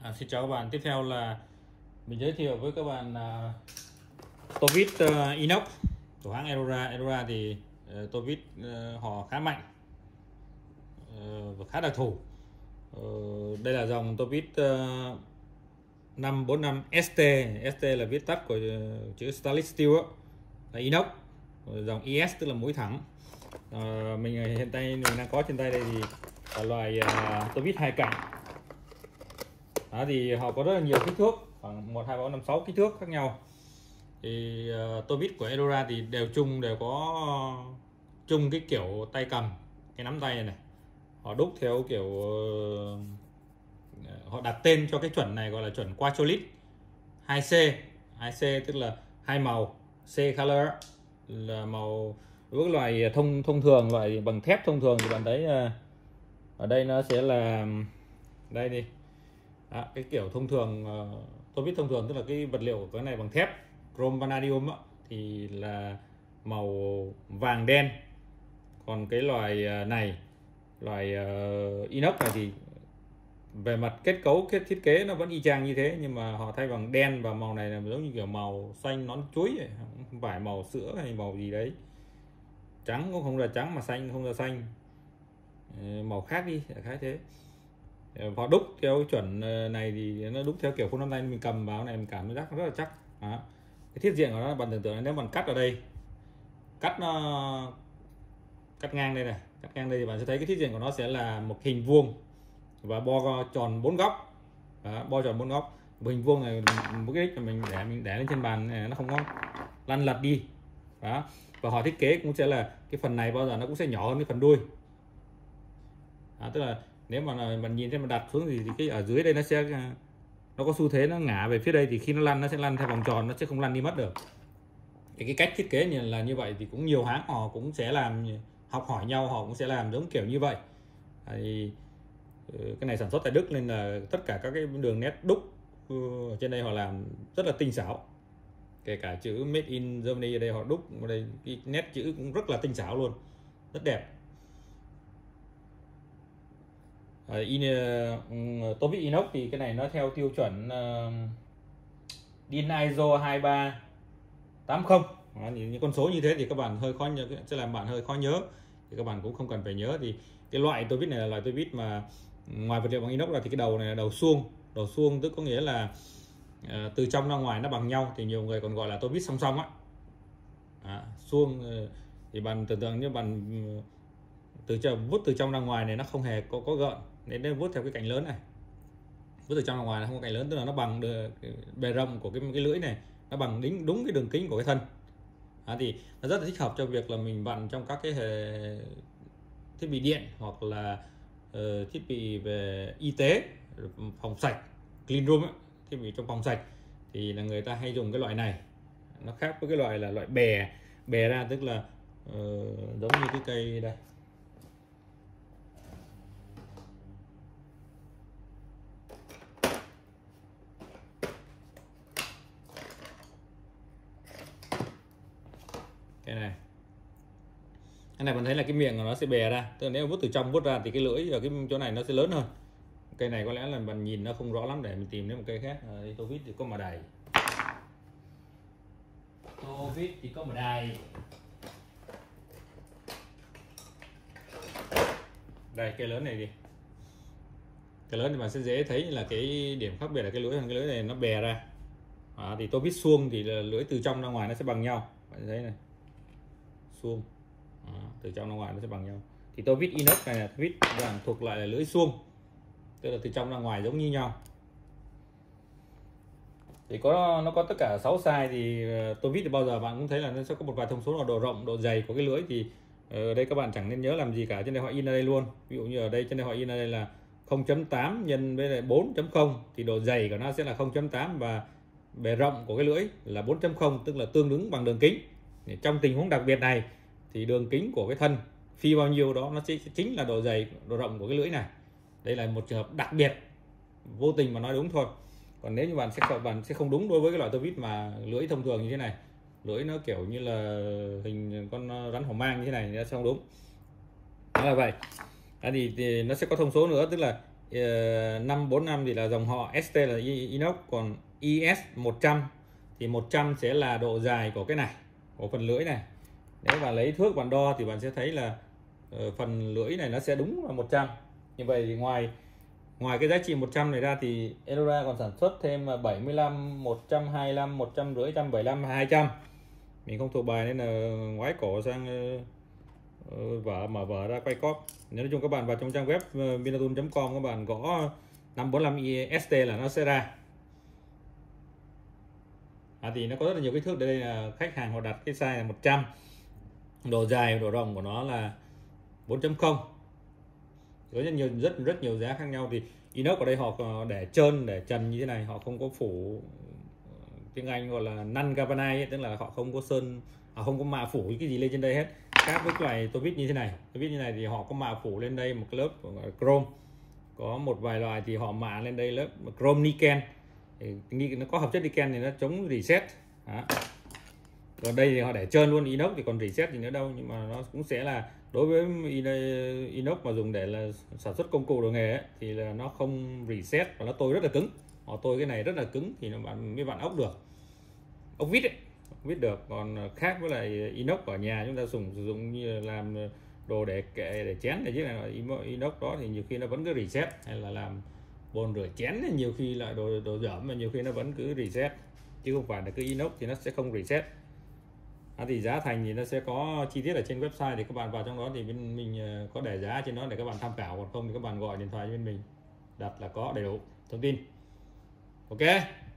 Xin chào các bạn. Tiếp theo là mình giới thiệu với các bạn tô vít inox của hãng Edora. Edora thì tô vít họ khá mạnh và khá đặc thù. Đây là dòng tô vít 545 ST. ST là viết tắt của chữ stainless steel là inox. Dòng ES tức là mũi thẳng. Mình hiện tại mình đang có trên tay đây thì là loại tô vít hai cạnh. Đó, thì họ có rất là nhiều kích thước, khoảng 1, 2, 3, 4, 5, 6 kích thước khác nhau. Thì tô vít của Edora thì đều có chung cái kiểu tay cầm, cái nắm tay này, họ đúc theo kiểu họ đặt tên cho cái chuẩn này gọi là chuẩn Quatrolit 2C. 2C tức là hai màu, C color là màu với loại thông thường, loại bằng thép thông thường thì bạn thấy ở đây nó sẽ là đây đi. Đó, cái kiểu thông thường, tô vít thông thường tức là cái vật liệu của cái này bằng thép chrome vanadium thì là màu vàng đen. Còn cái loại này, loại inox này thì về mặt kết cấu, thiết kế nó vẫn y chang như thế, nhưng mà họ thay bằng đen, và màu này là giống như kiểu màu xanh nón chuối ấy. Không phải màu sữa hay màu gì đấy, trắng cũng không ra trắng mà xanh không ra xanh, màu khác đi, khác thế. Họ đúc theo chuẩn này thì nó đúc theo kiểu không, năm nay mình cầm vào này mình cảm giác rất là chắc. Đó. Cái thiết diện của nó bạn tưởng tượng nếu bạn cắt ở đây, cắt ngang đây này, cắt ngang đây thì bạn sẽ thấy cái thiết diện của nó sẽ là một hình vuông và bo tròn 4 góc. Đó, bo tròn 4 góc. Hình vuông này mục đích là mình để lên trên bàn này nó không có lăn lật đi. Đó. Và họ thiết kế cũng sẽ là cái phần này bao giờ nó cũng sẽ nhỏ hơn cái phần đuôi. Đó, tức là nếu mà bạn nhìn thấy mà đặt xuống thì cái ở dưới đây nó có xu thế nó ngả về phía đây, thì khi nó lăn nó sẽ lăn theo vòng tròn, nó sẽ không lăn đi mất được. Thì cái cách thiết kế là như vậy, thì cũng nhiều hãng họ cũng sẽ làm, học hỏi nhau, họ cũng sẽ làm giống kiểu như vậy. Thì cái này sản xuất tại Đức nên là tất cả các cái đường nét đúc ở trên đây họ làm rất là tinh xảo, kể cả chữ Made in Germany ở đây họ đúc ở đây, cái nét chữ cũng rất là tinh xảo luôn, rất đẹp. Tô vít inox thì cái này nó theo tiêu chuẩn DIN ISO 2380. Những con số như thế thì các bạn hơi khó nhớ, sẽ làm bạn hơi khó nhớ, thì các bạn cũng không cần phải nhớ. Thì cái loại tô vít này là loại tô vít mà ngoài vật liệu bằng inox ra thì cái đầu này là đầu suông tức có nghĩa là từ trong ra ngoài nó bằng nhau, thì nhiều người còn gọi là tô vít song song suông. Thì bạn tưởng tượng như bạn vuốt từ trong ra ngoài này nó không hề có gợn, nên vuốt theo cái cạnh lớn này, vuốt từ trong ra ngoài là không có cạnh lớn, tức là nó bằng bề rộng của cái lưỡi này, nó bằng đúng cái đường kính của cái thân. Thì nó rất là thích hợp cho việc là mình vặn trong các cái hệ thiết bị điện, hoặc là thiết bị về y tế, phòng sạch, clean room thiết bị trong phòng sạch, thì là người ta hay dùng cái loại này. Nó khác với cái loại là loại bè ra, tức là giống như cái cây đây. Cái này bạn thấy là cái miệng của nó sẽ bè ra, tức là nếu vuốt từ trong vuốt ra thì cái lưỡi ở cái chỗ này nó sẽ lớn hơn. Cây này có lẽ là bạn nhìn nó không rõ lắm, để mình tìm đến một cây khác. Tô vít thì có mà đài, tô vít thì có mà đài. Đây, cây lớn này đi, cái lớn thì bạn sẽ dễ thấy là cái điểm khác biệt là cái lưỡi này nó bè ra. Thì tô vít suông thì là lưỡi từ trong ra ngoài nó sẽ bằng nhau, bạn thấy này, suông. Từ trong ra ngoài nó sẽ bằng nhau. Thì tô vít inox này là tô vít thuộc lại là lưỡi suông, tức là từ trong ra ngoài giống như nhau. Thì nó có tất cả 6 size. Thì tô vít thì bao giờ bạn cũng thấy là nó sẽ có một vài thông số là độ rộng, độ dày của cái lưỡi. Thì ở đây các bạn chẳng nên nhớ làm gì cả, trên đây họ in ở đây luôn. Ví dụ như ở đây trên đây họ in ở đây là 0.8 nhân với lại 4.0 thì độ dày của nó sẽ là 0.8, và bề rộng của cái lưỡi là 4.0, tức là tương ứng bằng đường kính. Thì trong tình huống đặc biệt này thì đường kính của cái thân phi bao nhiêu đó nó chính là độ dày, độ rộng của cái lưỡi này. Đây là một trường hợp đặc biệt, vô tình mà nói đúng thôi. Còn nếu như bạn sẽ không đúng đối với cái loại tô vít mà lưỡi thông thường như thế này, lưỡi nó kiểu như là hình con rắn hổ mang như thế này, nó sẽ không đúng. Đó là vậy. Thì nó sẽ có thông số nữa, tức là 545 thì là dòng họ, ST là inox, còn IS 100 thì 100 sẽ là độ dài của cái này, của phần lưỡi này. Nếu bạn lấy thước bạn đo thì bạn sẽ thấy là phần lưỡi này nó sẽ đúng là 100. Như vậy thì ngoài cái giá trị 100 này ra thì Elora còn sản xuất thêm 75, 125, 150, 175, 200. Mình không thuộc bài nên là ngoái cổ sang mở vở ra quay cóp. Nếu nói chung các bạn vào trong trang web vinaton.com, các bạn gõ 545 IST là nó sẽ ra. Thì nó có rất là nhiều kích thước. Đây là khách hàng họ đặt cái size là 100, độ dài độ rộng của nó là 4.0. có rất nhiều giá khác nhau. Thì inox ở đây họ để trơn, để trần như thế này, họ không có phủ, tiếng Anh gọi là non galvanize, tức là họ không có sơn, họ không có mạ phủ cái gì lên trên đây hết. Khác với loại tô vít như thế này, tô vít như này thì họ có mạ phủ lên đây một cái lớp chrome. Có một vài loại thì họ mạ lên đây lớp chrome niken, thì nó có hợp chất niken thì nó chống reset. Đó. Còn đây thì họ để trơn luôn. Inox thì còn reset gì nữa đâu, nhưng mà nó cũng sẽ là, đối với inox mà dùng để là sản xuất công cụ đồ nghề ấy, thì là nó không reset và nó tôi rất là cứng. Họ tôi cái này rất là cứng thì mấy bạn ốc được, ốc vít ấy, vít được. Còn khác với lại inox ở nhà chúng ta sử dụng như làm đồ để kệ, để chén này, chứ là inox đó thì nhiều khi nó vẫn cứ reset, hay là làm bồn rửa chén thì nhiều khi lại đồ dởm mà nhiều khi nó vẫn cứ reset, chứ không phải là cứ inox thì nó sẽ không reset. Thì giá thành thì nó sẽ có chi tiết ở trên website, thì các bạn vào trong đó thì bên mình có để giá trên đó để các bạn tham khảo, còn không thì các bạn gọi điện thoại cho bên mình đặt là có đầy đủ thông tin. Ok.